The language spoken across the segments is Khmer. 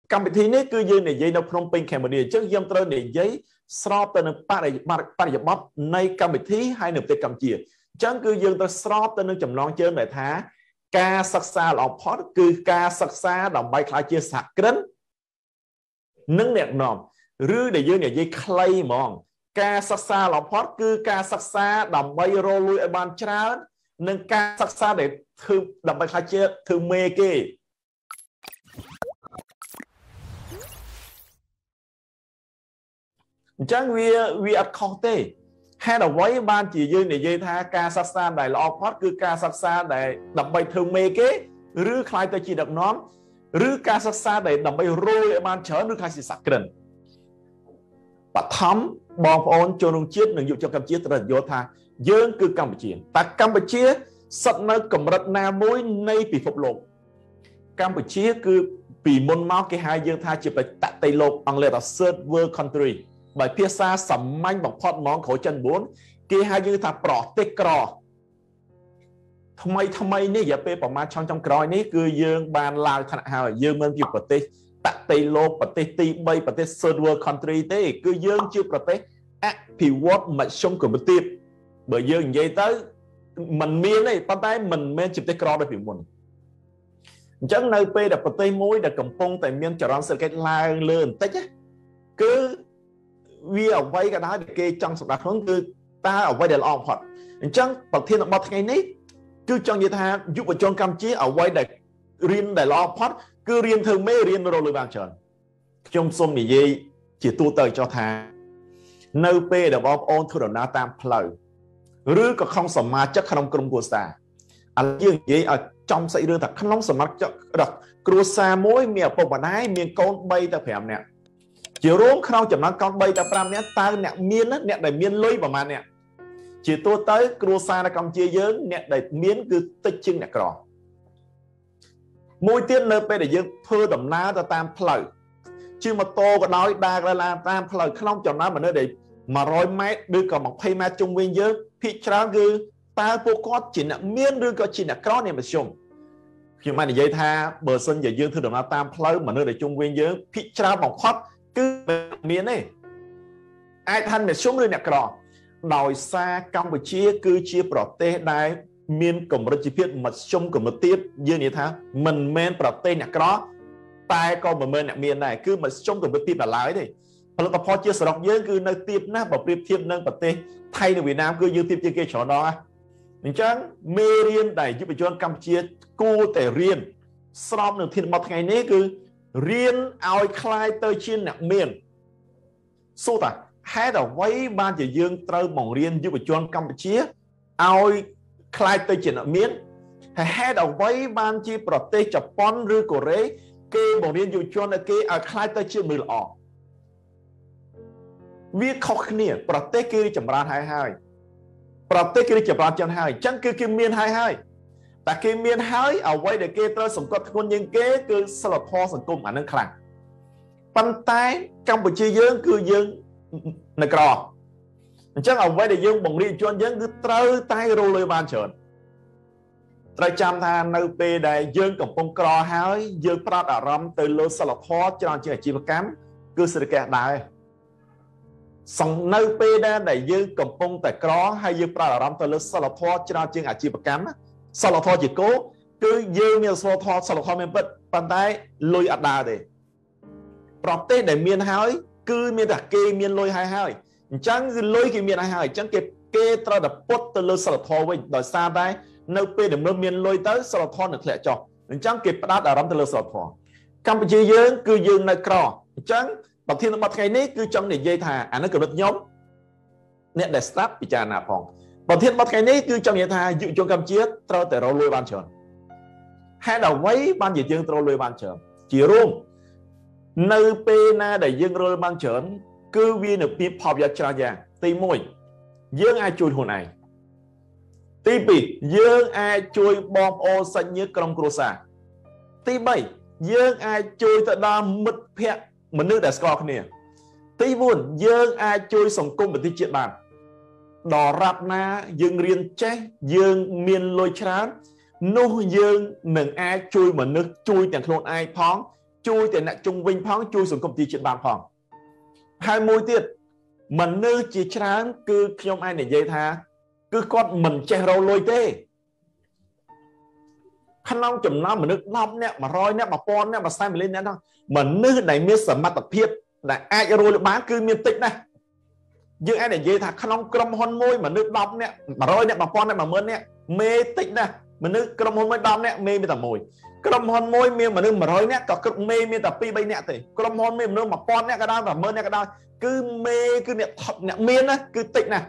កម្មវិធីនេះគឺយើងនិយាយនៅក្នុងពេញខេមរាអញ្ចឹងយើងត្រូវនិយាយស្របទៅនឹងបរិយាបទនៃកម្មវិធីហើយនៅប្រទេសកម្ពុជាអញ្ចឹងគឺយើងត្រូវស្របទៅនឹងចំណងជើងដែលថាការសិក្សាល្អបំផុតគឺការសិក្សាដើម្បីក្លាយជាសហគ្រិននិងអ្នកនាំឬដែលយើងនិយាយខ្លីហ្មងការសិក្សាល្អបំផុតគឺការសិក្សាដើម្បីរកលុយឲ្យបានច្រើននិងការសិក្សាដែលធ្វើដើម្បីក្លាយជាធ្វើមេគេអញ្ចឹងវាអត់ខុសទេហេតុអ្វីបានជាយើងនិយាយថាការសិក្សាដែលល្អបំផុតគឺការសិក្សាដែលដើម្បីធ្វើមេគេឬខ្លាយទៅជាដឹកនាំឬការសិក្សាដែលដើម្បីរកឲ្យបានច្រើនឬខ្លាយជាសហគ្រិនបឋមបងប្អូនជនរួមជាតិនិងយុវជនកម្ពុជាត្រូវយល់ថាយើងគឺកម្ពុជាតែកម្ពុជាស្ថិតនៅកម្រិតណាមួយនៃពិភពលោកកម្ពុជាគឺពីមុនមកគេហៅយើងថាជាបតតីលោកអង់គ្លេសថា third world country បើភាសាសាមញ្ញបំផុតហ្មងក្រោយចិន9គេហៅយើងថាប្រទេសក្រថ្មីនេះរយៈពេលប្រហែលឆ្នាំចុងក្រោយនេះគឺយើងបានឡើងឋានៈហើយយើងមិនជាប្រទេសបតតីលោកប្រទេសទី3ប្រទេស third world country ទេគឺយើងជាប្រទេសអភិវឌ្ឍមធ្យមកម្រិតទាបបើយើងនិយាយទៅมันមានទេប៉ុន្តែមិនមែនជាប្រទេសក្រដូចពីមុនអញ្ចឹងនៅពេលដែលប្រទេសមួយដែលកំពុងតែមានចរន្តសេដ្ឋកិច្ចឡើងលើបន្តិចគឺវាអ្វីក៏ដោយដែលគេចង់សម្រាប់ខ្លួនគឺតើអ្វីដែលល្អបំផុតអញ្ចឹងប្រធានបទថ្ងៃនេះគឺចង់និយាយថាយុវជនកម្ពុជាអ្វីដែលរៀនដែលល្អបំផុតគឺរៀនធ្វើមេរៀនរកលុយបានច្រើនខ្ញុំសូមនិយាយជាទូទៅចោះថានៅពេលដែលបងប្អូនធ្វើដំណើរតាមផ្លូវឬក៏ក្នុងសមាជិកក្នុងក្រុមគ្រួសារឥឡូវយើងនិយាយឲ្យចំសាច់រឿងថាក្នុងសមាជិកគ្រួសារមួយមានឪពុកម្ដាយមានកូន3ទៅ5នាក់ជារួមក្នុងចំណោមកូន3ទៅ5នាក់តើអ្នកមានអ្នកដែលមានលុយប្រហែលអ្នកជាទូទៅគ្រួសារនៅកម្ពុជាយើងអ្នកដែលមានគឺតិចជាងអ្នកក្រមួយទៀតនៅពេលដែលយើងធ្វើដំណើរទៅតាមផ្លូវជិះម៉ូតូក៏ដោយដើរតាមផ្លូវក្នុងចំណោមមនុស្សដែល100ម៉ែត្រឬក៏20ម៉ែត្រជុំវិញយើងភាគច្រើនគឺតើពួកគាត់ជាអ្នកមានឬក៏ជាអ្នកក្រនៃមធ្យមខ្ញុំបាននិយាយថាបើសិនជាយើងធ្វើដំណើរតាមផ្លូវមនុស្សដែលជុំវិញយើងភាគច្រើនបំផុតគឺមានទេអាចថាមធ្យមឬអ្នកក្រដោយសារកម្ពុជាគឺជាប្រទេសដែលមានកម្រិតជីវភាពមធ្យមកម្រិតទាបយើងនិយាយថាមិនមែនប្រទេសអ្នកក្រតែក៏មិនមែនអ្នកមានដែរគឺមធ្យមកម្រិតទាបដល់ឡើយទេផលិតផលជាសរុបយើងគឺនៅទាបណាស់បើប្រៀបធៀបនឹងប្រទេសថៃនិងវៀតណាមគឺយើងទាបជាងគេច្រើនដងណាអញ្ចឹងមេរៀនដែលយុវជនកម្ពុជាគួរតែរៀនស្របនឹងធានបទថ្ងៃនេះគឺរៀនឲ្យคล้ายទៅជាអ្នកមានសួរតាហេតុអ្វីបានជាយើងត្រូវបង្រៀនយុវជនកម្ពុជាឲ្យคล้ายទៅជាអ្នកមានហេតុអ្វីបានជាប្រទេសជប៉ុនឬកូរ៉េគេបង្រៀនយុវជនឲ្យគេឲ្យคล้ายទៅជាមនុស្សល្អវាខុសគ្នាប្រទេសគេចម្រើនហើយប្រទេសគេចម្រើនចឹងហើយអញ្ចឹងគឺគេមានហើយតែគេមានហើយអ្វីដែលគេត្រូវសង្កត់ធ្ងន់ជាងគេគឺសិលធម៌សង្គមអានឹងខ្លាំងប៉ុន្តែកម្ពុជាយើងគឺយើងនៅក្រអញ្ចឹងអ្វីដែលយើងបង្រៀនជនយើងគឺត្រូវតែរលុយបានច្រើនត្រូវចាំថានៅពេលដែលយើងកំពុងក្រហើយយើងផ្ដោតអារម្មណ៍ទៅលើសិលធម៌ច្រើនជាងអាជីវកម្មគឺសេដ្ឋកិច្ចដែរនៅពេលដែលយើងកំពុងតែក្រហើយយើងផ្ដោតអារម្មណ៍ទៅលើសិលធម៌ច្រើនជាងអាជីវកម្មសិលធម៌ជាគោលគឺយើងមានសិលធម៌មានពិតប៉ុន្តែលុយអត់ដើរទេប្រទេសដែលមានហើយគឺមានតែគេមានលុយហើយអញ្ចឹងគឺលុយគេមានហើយអញ្ចឹងគេត្រូវតែពុតទៅលើសិលធម៌វិញដោយសារតែនៅពេលដែលមនុស្សមានលុយទៅសិលធម៌នឹងធ្លាក់ចុះអញ្ចឹងគេផ្ដោតអារម្មណ៍ទៅលើសិលធម៌កម្ពុជាយើងគឺយើងនៅក្រអញ្ចឹងប្រធានបទថ្ងៃនេះគឺចង់និយាយថាអានេះកម្រិតខ្ញុំអ្នកដែលស្ដាប់ពិចារណាផងប្រធានបទថ្ងៃនេះគឺចង់និយាយថាយុវជនកម្ពុជាត្រូវតែរកលុយបានច្រើនហេតុអ្វីបានជាយើងត្រូវលុយបានច្រើនជារួមនៅពេលណាដែលយើងរកបានច្រើនគឺវានៅពីផលប្រយោជន៍ច្រើនយ៉ាងទី1យើងអាចជួយខ្លួនឯងទី2យើងអាចជួយបងប្អូនសាច់ញាតិក្រុមគ្រួសារទី3យើងអាចជួយទៅដល់មិត្តភ័ក្តិមនុស្សដែលស្គាល់គ្នាទី4យើងអាចជួយសង្គមប្រទេសជាតិបានដល់រាប់ណាយើងរៀនចេះយើងមានលុយច្រើននោះយើងនឹងអាចជួយមនុស្សជួយទាំងខ្លួនឯងផង chui tiền nè chung vinh phong chui xuống công ty chuyện bàn phong hai môi tiết mình nư chỉ tráng cứ không ai để dây tha cứ con mình che râu lôi tê khăn long chùm nó mà nước long nè mà roi nè mà pon nè mà sai mình lên nè mình nư này miết sầm mặt tập hiệp là ai rồi bán cứ miên tịch này nhưng ai để dây tha khăn long crom hôn môi mà nước long nè mà roi nè mà pon nè mà mơn nè mê tịch nè mình nước crom hôn môi đom nè mê tầm mồi crom hôn môi miên mà nước mà roi nè có mê miên tập pi bay nè thì crom hôn mê mà nước mà pon nè cái đó và mơn nè cái đó cứ mê cứ nè thật nè miên á cứ tịch nè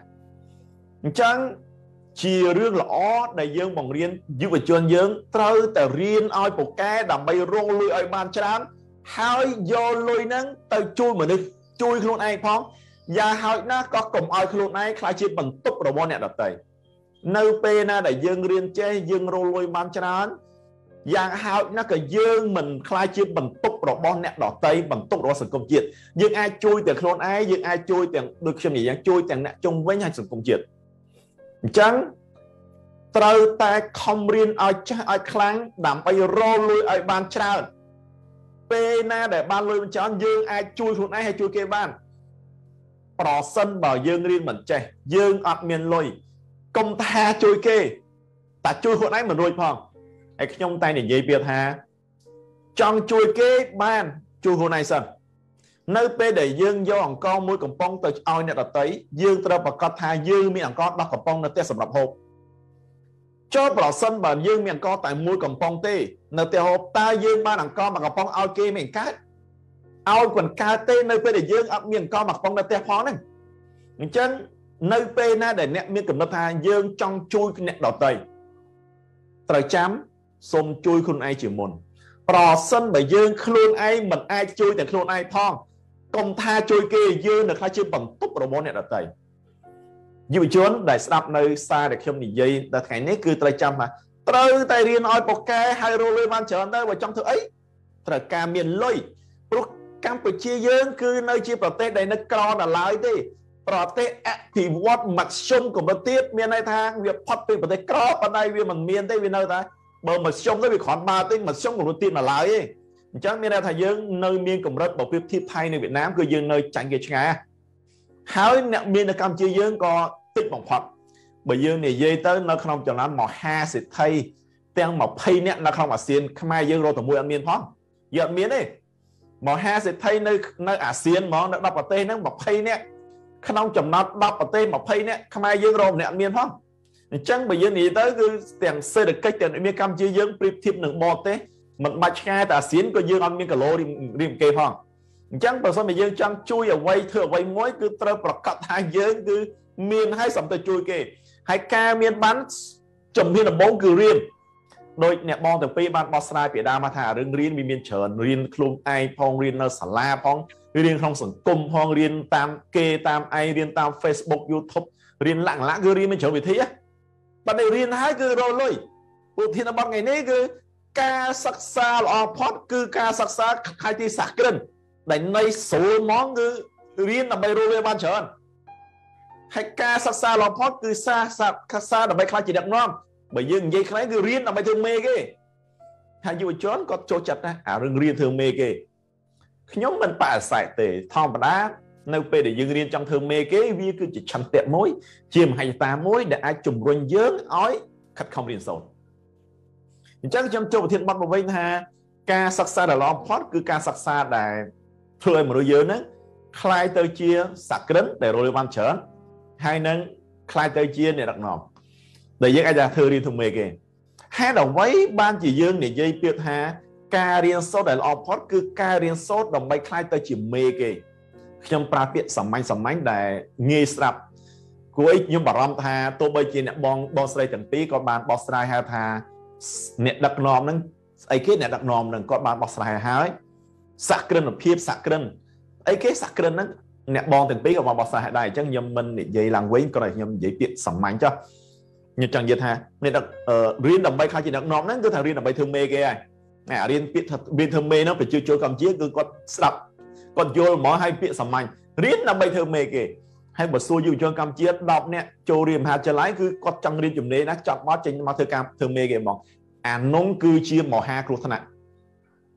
chẳng chia riêng lõ đại dương bằng riêng giữ về chuyên dương trâuแต่เรียนเอาปกแกดับใบโรงลุยเอาบานชามหายโยลุยนั้นเตยจุยเหมือนนึกจุยขลุ่นไอ้พ้องยาหายน่ะก็กลมเอาขลุ่นไอ้คลายชีพบรรทุกระบบเนี่ยดับเตยในเปน่ะđại dươngเรียนเจ้dươngโรงลุยบานชามยาหายน่ะก็dương mình คลายชีพบรรทุกระบบเนี่ยดับเตยบรรทุกระบบสังคมជាតិdương aiจุยแต่ขลุ่นไอ้dương aiจุยแต่ดึกเชื่อมอย่างจุยแต่เนี่ยจงไว้ให้สังคมជាតិchẳngត្រូវតែខំរៀនឲ្យចាស់ឲ្យខ្លាំងដើម្បីរលលុយឲ្យបានច្រើនពេលណាដែលបានលុយបានច្រើនយើងអាចជួយខ្លួនឯងហើយជួយគេបានប្រសិនបើយើងរៀនមិនចេះយើងអត់មានលុយកុំថាជួយគេតែជួយខ្លួនឯងមិនរួចផងហើយខ្ញុំតែនិយាយពីថាចង់ជួយគេបានជួយខ្លួនឯងសិននៅពេលដែលយើងយកអង្ករមួយកំប៉ុងទៅឲ្យអ្នកដទៃយើងត្រូវប្រកាសថាយើងមានអង្ករ10កំប៉ុងនៅផ្ទះសម្រាប់ហូបចូលប្រសិនបើយើងមានអង្ករតែមួយកំប៉ុងទេនៅផ្ទះហូបតើយើងបានអង្ករមួយកំប៉ុងឲ្យគេមិនកើតឲ្យគាត់កើតទេនៅពេលដែលយើងអត់មានអង្ករមួយកំប៉ុងនៅផ្ទះផងហ្នឹងអញ្ចឹងនៅពេលណាដែលអ្នកមានកំណត់ថាយើងចង់ជួយអ្នកដទៃត្រូវចាំសូមជួយខ្លួនឯងជាមុនប្រសិនបើយើងខ្លួនឯងមិនអាចជួយតែខ្លួនឯងផងកុំថាជួយគេយើងនៅខ្លះជាបន្ទប់របស់អ្នកដទៃយុវជនដែលស្ដាប់នៅសារដែលខ្ញុំនិយាយដល់ថ្ងៃនេះគឺត្រូវចាំថាត្រូវតែរៀនឲ្យពូកែហើយរលុយបានច្រើនទៅបើចង់ធ្វើអីត្រូវការមានលុយព្រោះកម្ពុជាយើងគឺនៅជាប្រទេសដែលនៅក្រដល់ឡើយទេប្រទេសអភិវឌ្ឍមធ្យមកម្រិតទៀតមានន័យថាវាផុតពីប្រទេសក្រប៉ុន្តែវាមិនមានទេវានៅតែបើមធ្យមទៅវាគ្រាន់បើទេមធ្យមកម្រិតទៀតដល់ឡើយទេអញ្ចឹងមានន័យថាយើងនៅមានកម្រិតបើប្រៀបធៀបថៃនៅវៀតណាមគឺយើងនៅចាញ់គេឆ្ងាយហើយអ្នកមាននៅកម្ពុជាយើងក៏តិចបំផុតបើយើងនិយាយទៅនៅក្នុងចំណោមមហាសេដ្ឋីទាំង20នាក់នៅក្នុងអាស៊ានខ្មែរយើងរកតែមួយអត់មានផងយើងអត់មានទេមហាសេដ្ឋីនៅអាស៊ានហ្មងនៅ10ប្រទេសហ្នឹង20នាក់ក្នុងចំណោម10ប្រទេស20នាក់ខ្មែរយើងរកម្នាក់អត់មានផងអញ្ចឹងបើយើងនិយាយទៅគឺទាំងសេដ្ឋកិច្ចទាំងមានកម្ពុជាយើងប្រៀបធៀបនឹងបរទេសមិនបាច់ឆ្ងាយតែអាស៊ានក៏យើងអត់មានគីឡូរៀមគេផងអញ្ចឹងបើសិនជាយើងចង់ជួយអ្វីធ្វើអ្វីមួយគឺត្រូវប្រកាសថាយើងគឺមានឲ្យសំទៅជួយគេហើយការមានបានជំនាញដំបូងគឺរៀនដោយអ្នកបងទាំងពីរបានបោះស្រាយពីដើមថារឿងរៀនវាមានច្រើនរៀនខ្លួនឯងផងរៀននៅសាលាផងរៀនក្នុងសង្គមផងរៀនតាមគេតាមឯងរៀនតាម Facebook YouTube រៀនឡាក់គឺរៀនមានច្រើនវិធីប៉ុន្តែរៀនហើយគឺរលុយឧទាហរណ៍ថ្ងៃនេះគឺការសិក្សាល្អផុតគឺការសិក្សាខែទីសាស្ត្រក្រិនដែលនៃស្រួលហ្មងគឺរៀនដើម្បីរលុយបានច្រើនហើយការសិក្សាល្អផុតគឺសិក្សាដើម្បីខ្លាចជាដឹកនាំបើយើងនិយាយខ្លះគឺរៀនដើម្បីធ្វើមេគេហើយយុវជនក៏ចូលចិត្តដែរអារឿងរៀនធ្វើមេគេខ្ញុំមិនបដិសេធទេធម្មតានៅពេលដែលយើងរៀនចង់ធ្វើមេគេវាគឺជាឆន្ទៈមួយជាមហិច្ឆតាមួយដែលអាចជំរុញយើងឲ្យខិតខំរៀនសូត្រអញ្ចឹងខ្ញុំចូលប្រធានបទមកវិញថាការសិក្សាដែលល្អបំផុតគឺការសិក្សាដែលធ្វើឲ្យមនុស្សយើងហ្នឹងคล้ายទៅជាសក្តិដែលរលបានច្រើនហើយនឹងคล้ายទៅជាអ្នកដឹកនាំដែលយើងអាចថាធ្វើរៀនធ្វើមេគេហេតុអ្វីបានជាយើងនិយាយពាក្យថាការរៀនសូត្រដែលល្អបំផុតគឺការរៀនសូត្រដើម្បីคล้ายទៅជាមេគេខ្ញុំប្រើពាក្យសាមញ្ញដែលងាយស្ដាប់គួរឲ្យខ្ញុំបារម្ភថាទោះបីជាអ្នកបងស្រីទាំងពីរក៏បានបោះស្រាយហៅថាអ្នកដឹកនាំហ្នឹងស្អីគេអ្នកដឹកនាំហ្នឹងគាត់បានបោះស្រាយហើយសក្តិភាពសក្តិអីគេសក្តិហ្នឹងអ្នកបងទាំងពីរក៏បានបោះស្រាយដែរអញ្ចឹងខ្ញុំមិននិយាយឡើងវិញគ្រាន់តែខ្ញុំនិយាយពាក្យសាមញ្ញចុះខ្ញុំចង់និយាយថាអ្នកដឹករៀនដើម្បីខ្លាចជាដឹកនាំហ្នឹងគឺថារៀនដើម្បីធ្វើមេគេហើយរៀនពាក្យថារៀនធ្វើមេហ្នឹងប្រជាជនកម្ពុជាគឺគាត់ស្ដាប់គាត់យល់ហ្មងហើយពាក្យសាមញ្ញរៀនដើម្បីធ្វើមេគេហើយបើសួរយុវជនកម្ពុជា10នាក់ចូលរៀនមហាវិទ្យាល័យគឺគាត់ចង់រៀនជំនាញណាចប់មកចេញមកធ្វើការធ្វើមេគេហ្មងអានោះគឺជាមហាគ្រោះថ្នាក់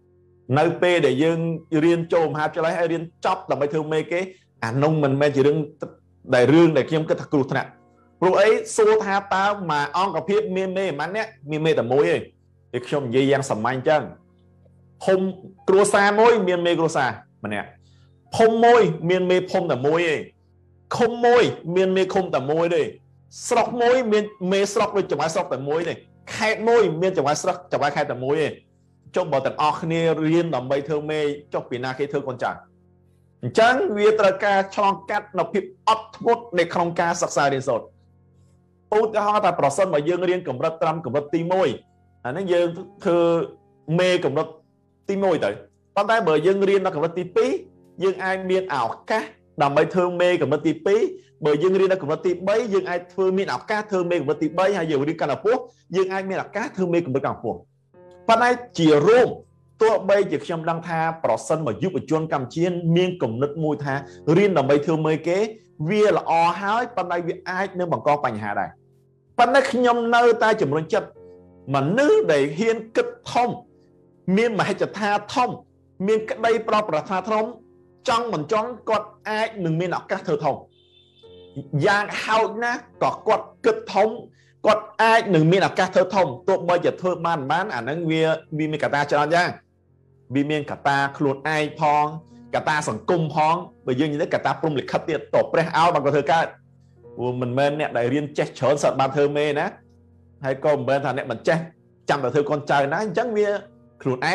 nơi p để dương riêng châu hạt cho lấy hay riêng chóp là mấy thương mê cái nông mình mê chỉ đừng đại rương để kiếm cái thật cụt nè rồi ấy số tha tao mà on cà phê mê mắn nhé mê tầm môi ấy thì không dây dàng sầm anh chăng không crosa môi mê crosa mà nè không môi mê không tầm môi ấy không môi mê không tầm môi đây sọc môi mê sọc với chồng ai sọc tầm môi này khai môi miên chồng ai sọc chồng ai khai tầm môi ấy cho bảo tận orkney riêng làm bay thương mê cho pina cái thương con chẳng chẳng vì tất cả trong các nó phim output để không ca sắc sai đến rồi ưu tiên họ ta process mà dương riêng cầm rất trăm cầm rất tim môi nó dương thư mê cầm rất tim môi tới con tay bởi dương riêng nó cầm rất tim pí dương ai miên ảo cá làm bay thương mê cầm rất tim pí bởi dương riêng nó cầm rất tim bấy dương ai thương miên ảo cá thương mê cầm rất tim bấy hay dương đi cả là phúc dương ai miên ảo cá thương mê cầm rất cả phúc phần này chỉ rômตัวใบจากชมดังท่าปลอดสันมายุบจวนกำเชียนเมียงกลมนึกมวยท่าเรียนดับใบเธอเมย์เก๋เวียละอหายปันใดเวียไอ้เนื้อบังกอปัญหาใดปันใดขยมเนื้อตายจำนวนจัดมันเนื้อได้เฮียนกึศทอมเมียนมาให้จัดท่าทอมเมียนก็ได้ปลอดประทาทอมจังเหมือนจ้องกดไอ้หนึ่งเมียนออกกะเธอทอมอย่างเฮานะก็กดกึศทอมกดไอ้หนึ่งเมียนออกกะเธอทอมตัวใบจะเธอบ้านนั้นเวียมีกระตาจานย่างบีเมียนกาตาขลุ่นไอพองกาตาสังกุมพองไปยืนอยู่ในกาตาปรุงหลิกขัดเตียตบไปเอาบางกระเทอก้ามันเมนเนี่ยได้เรียนเจ๊เฉินสัตว์บางเธอเมนะให้ก็เมนทางเนี่ยมันเจ๊จำแต่เธอคนใจนะจังเวียขลุ่นไอ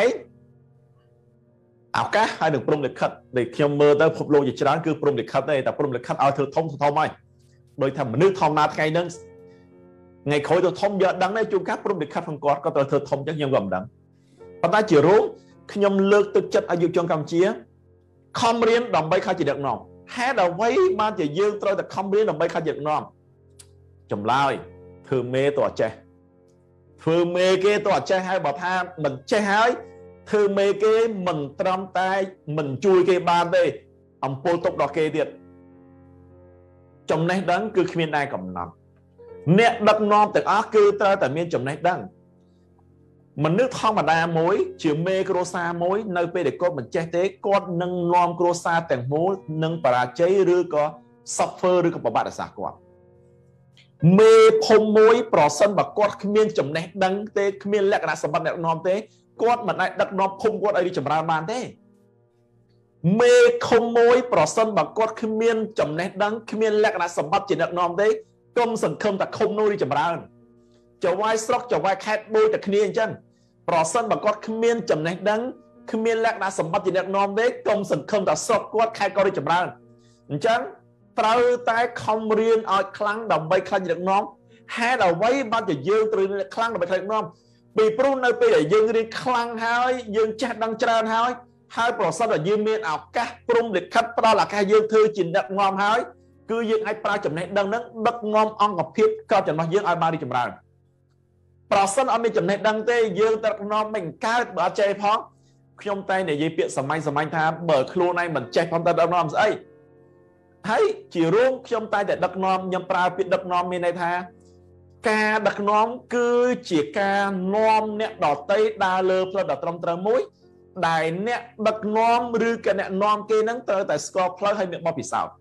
เอาก้าให้หนึ่งปรุงหลิกขัดเด็กเขียวเมอร์ได้พบโลจิตร้านคือปรุงหลิกขัดได้แต่ปรุงหลิกขัดเอาเธอท่องไหมโดยทำมันนึกท่องนาไงนั่งไงคอยเธอท่องเยอะดังในจุดก้าปรุงหลิกขัดของกอดก็เธอท่องจังยังกำดังปัจจัยจีรู้ขยมเลิกตึกจัดอายุจงกำเชียคอมเรียนดำใบข้าจีเด็กน้องแห่ดอกไว้มาจะยืนตรอยแต่คอมเรียนดำใบข้าจีเด็กน้องจำลายเธอเมย์ตัวเจเธอเมย์เกตัวเจให้บอกท่ามันเจให้เธอเมย์เกมันตรำตายมันจุยเกบานได้อมโปตกดอกเกเดียดจำในดังคือขมิ้นได้กับน้ำเนี่ยดักน้องแต่คือตราแต่เมียจำในดังมันนึกท่องมาได้มวยเชื่อเมย์โครซามวยในเปเด็กก็มันเจ๊เต้ก็นังลอมโครซาแต่งมวยนังปราเจหรือก็ซัฟเฟอร์หรือก็ประบาดสากว่าเมย์พมมวยปลอดสันบักกอดขมิ้นจำในดังเต้ขมิ้นแลกนาสมบัติแนวนอมเต้กอดมันได้ดักนอมพมกอดไอ้ดิจำราบานเต้เมย์ขมมวยปลอดสันบักกอดขมิ้นจำในดังขมิ้นแลกนาสมบัติจิตแนวนอมเต้กลมสังคมแต่คมโนดิจำราจะไว้สล็อกจะไว้แคดโบยแต่ขมิ้นจังปลอดสันบักกอดขมิ้นจำในดังขมิ้นแลกนาสมบัติจิตแนวนอมเต้กลมสังคมแต่สล็อกกอดแคดก็ดิจำราจังตราแต่คำเรียนเอาครั้งดำใบคลังจากน้องแห่เอาไว้บ้านจะยืนตรึงครั้งดำใบคลังน้องปีปรุนในปีใหญ่ยืนเรียนคลังหายยืนแช่ดังเจริญหายหายปลอดสันแต่ยืนเมียนเอาแก่ปรุงเด็ดคัดปลาหลักแค่ยืนเธอจินดักงอมหายคือยืนไอ้ปลาจำในดังนั้นดักงอมอ่องกับพิษก็จะมายืนไอ้มาดิจำราปลอดสันเอาไม่จำในดังเต้ยืนแต่น้องไม่กล้าบาดใจพ้องขยมใจเนี่ยยืนเปียสมัยท่าเบิกครูในเหมือนใจพ้องแต่ดักน้องไอ้ให้chỉรู้ขยมตายแต่ดักน้อมยังปลาเป็นดักน้อมมีในท่าการดักน้อมคือchỉการน้อมเนี่ยดอกเตยดาเลอเพลดอกตรมตรมุ้ยได้เนี่ยดักน้อมหรือกันเนี่ยน้อมเกนั่งเตยแต่สกอร์เพลให้เนี่ยบอปิสาว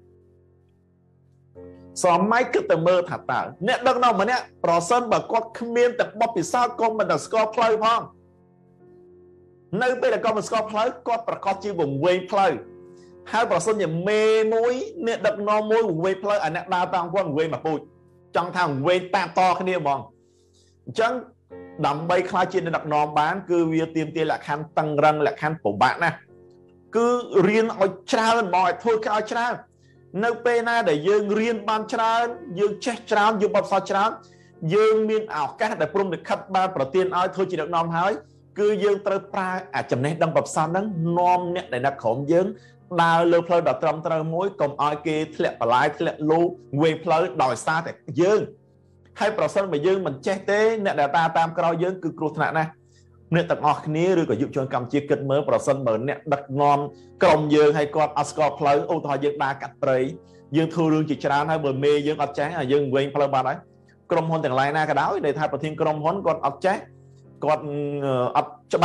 สอมไม้ก็แต่เมื่อถัดตาเนี่ยดักน้อมมาเนี่ยปลอดสันแบบก็ขมิ้นแต่บอปิสาวก็มันดักสกอร์เพลพ้องในเป็นแต่ก็มันสกอร์เพลก็ประกอบจีบวงเวงเพลให้ปลอดสันอย่างเมย์มุ้ยเนี่ยดักน้อมมุ้ยวงเวงเพลอันนี้ดาวตามกว้างเวงมาปุยจังทางเวงตามต่อขึ้นเนี่ยมองจังดำใบคลายจีนดักน้อมบ้านคือเวียเตรียมเตรียมหลักขันตั้งรังหลักขันปบ้านนะคือเรียนเอาชราเป็นบ่อยพูดก็เอาชราในเปน่าได้ยืงเรียนบ้านชรายืงเช็คชรายืงบอลซาชรายืงมีนเอาแก่แต่ปรุงเด็กขัดบ้านประเตียนเอาเธอจีดักน้อมหายคือยืงเตะปลาอาจจะในดังแบบซ้ำนั้นน้อมเนี่ยในนักขมยืงดาวเลือเพลดอกตรมตรมุ้ยกลมอ้อยเกทะเลปลายทะเลลูเวเพลดอยซาแต่ยืงให้ปลอดสันไปยืงมันเจ๊เต้เนี่ยแต่ตาตามกรอยยืงคือกรุธนะนะเนี่ยตักออกนี้หรือก็ยุบชนกรรมจีกิดเมื่อปลอดสันเหมือนเนี่ยดักงอมกลมยืงให้กอดอัสกอเพลโอ้ทอยยืงดากัดเตยยืงทูเรื่องจิตรานให้เบอร์เมย์ยืงอัดแจ๊ยืงเวงเพลบาร์ได้กลมหอนแต่งลายหน้ากระดาษในทายประทินกลมหอนกอดอัดแจ๊กอดอัดจะบ้า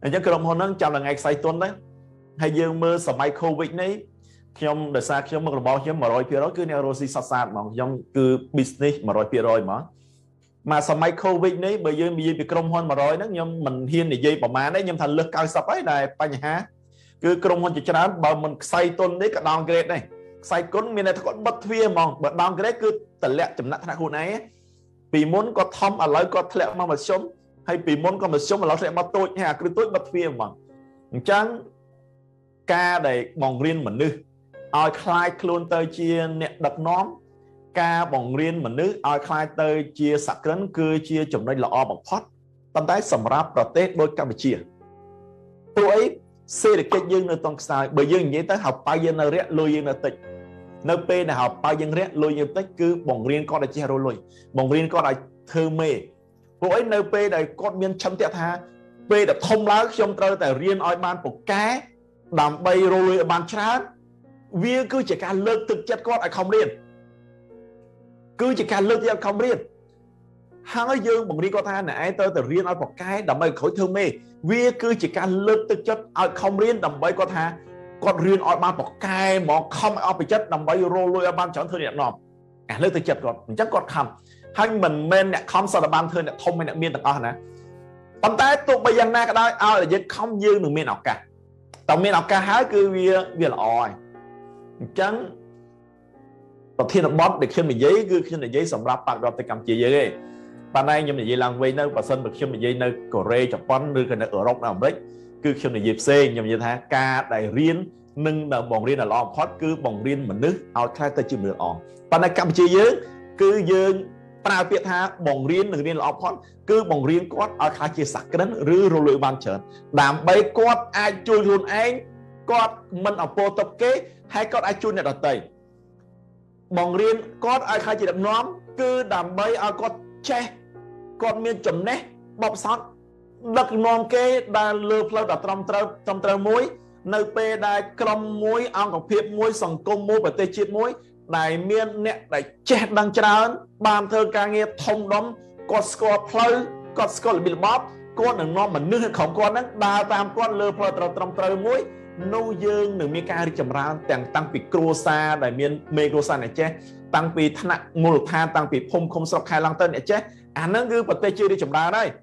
អញ្ចឹងក្រុមហ៊ុនហ្នឹងចាំថ្ងៃខ្សែទុនដែរហើយយើងមើលសម័យ COVID នេះខ្ញុំដោយសារខ្ញុំមករបស់ខ្ញុំ 100% គឺអ្នករស់ស៊ីសតសាតហ្មងខ្ញុំគឺ business 100% ហ្មងមកសម័យ COVID នេះបើយើងនិយាយពីក្រុមហ៊ុន100ហ្នឹងខ្ញុំមិនហ៊ាននិយាយប្រមាណទេខ្ញុំថាលើស90ហើយដែលបញ្ហាគឺក្រុមហ៊ុនជាច្រើនបើមិនខ្សែទុននេះក៏ downgrade ដែរខ្សែគុណមានតែគាត់បិទទ្វារហ្មងបើ downgrade គឺតម្លាក់ចំណាក់ថ្នាក់ខ្លួនឯងពីមុនគាត់ធំឥឡូវគាត់ធ្លាក់មកមធ្យមហើយពីមុនក៏មធ្យមឥឡូវធ្លាក់មកតូចហើយអាគ្រឹះតូចបិទទ្វារហ្មងអញ្ចឹងការដែលបង្រៀនមនុស្សឲ្យខ្លាចខ្លួនទៅជាអ្នកដឹកនាំការបង្រៀនមនុស្សឲ្យខ្លាចទៅជាសក្តិគឺជាចំណុចល្អបំផុតប៉ុន្តែសម្រាប់ប្រទេសដូចកម្ពុជាព្រោះអីសេដ្ឋកិច្ចយើងនៅតង់ខ្សោយបើយើងនិយាយទៅហៅប៉ៅយើងនៅរាក់លុយយើងនៅតិចនៅពេលដែលហៅប៉ៅយើងរាក់លុយយើងតិចគឺបង្រៀនគាត់ឲ្យចេះរលុយបង្រៀនគាត់ឲ្យធ្វើមេព្រោះអីនៅពេលដែលគាត់មានឆន្ទៈថាពេលដែលធំឡើងខ្ញុំត្រូវតែរៀនឲ្យបានពូកែដើម្បីរលុយឲ្យបានច្រើនវាគឺជាការលើកទឹកចិត្តគាត់ឲ្យខំរៀនគឺជាការលើកទឹកចិត្តខំរៀនហើយយើងបង្រៀនគាត់ថាអ្នកឯងត្រូវតែរៀនឲ្យពូកែដើម្បីក្រោយធ្វើមេវាគឺជាការលើកទឹកចិត្តឲ្យខំរៀនដើម្បីគាត់ថាគាត់រៀនឲ្យបានពូកែហ្មងខំឲ្យអស់ពីចិត្តដើម្បីរលុយឲ្យបានច្រើនធ្វើអ្នកនាំអាលើកទឹកចិត្តគាត់អញ្ចឹងគាត់ខំហើយមិនមែនអ្នកខំសតបានធ្វើអ្នកធំហើយអ្នកមានទាំងអស់ណាប៉ុន្តែទោះបីយ៉ាងណាក៏ដោយឲ្យយើងខំយើងនឹងមានឱកាសតើមានឱកាសហើយគឺវាល្អហើយអញ្ចឹងប្រធានបទដែលខ្ញុំនិយាយគឺខ្ញុំនិយាយសម្រាប់បរិបទទៅកម្ពុជាយើងទេប៉ុន្តែខ្ញុំនិយាយឡើងវិញនៅបើសិនបើខ្ញុំនិយាយនៅកូរ៉េជប៉ុនឬក៏នៅអឺរ៉ុបនៅអាមេរិកគឺខ្ញុំនិយាយផ្សេងខ្ញុំនិយាយថាការដែលរៀននិងបង្រៀនល្អបំផុតគឺបង្រៀនមនុស្សឲ្យខ្លាចទៅជាមនុស្សល្អប៉ុន្តែកម្ពុជាយើងគឺយើងប្រើពាក្យថាបង្រៀននិងរៀនល្អបំផុតគឺបង្រៀនគាត់ឲ្យខ្លាចជាសក្តិឬរលួយបានច្រើនដើម្បីគាត់អាចជួយខ្លួនឯងគាត់មិនអពោទុកគេហើយគាត់អាចជួយអ្នកដទៃបង្រៀនគាត់ឲ្យខ្លាចជាដឹកនាំគឺដើម្បីឲ្យគាត់ចេះគាត់មានចំណេះបបផ្សោតដឹកនាំគេដែលលើផ្លូវដ៏ត្រឹមត្រូវមួយនៅពេលដែលក្រុមមួយអង្គភាពមួយសង្គមមួយប្រទេសជាតិមួយដែលមានអ្នកដែលចេះដឹងច្រើនបានធ្វើការងារធំដុំគាត់ស្គាល់ផ្លូវគាត់ស្គាល់របៀបរបបគាត់នឹងនាំមនុស្សក្រុមគាត់ហ្នឹងដើរតាមគាត់លើផ្លូវត្រឹមត្រូវមួយនោះយើងនឹងមានការរីកចម្រើនទាំងតាំងពីគ្រួសារដែលមានមេគ្រួសារអ្នកចេះតាំងពីថ្នាក់មូលដ្ឋានតាំងពីភូមិឃុំស្រុកខេត្តឡើងទៅអ្នកចេះអាហ្នឹងគឺប្រទេសជាតិរីកចម្រើនហើយ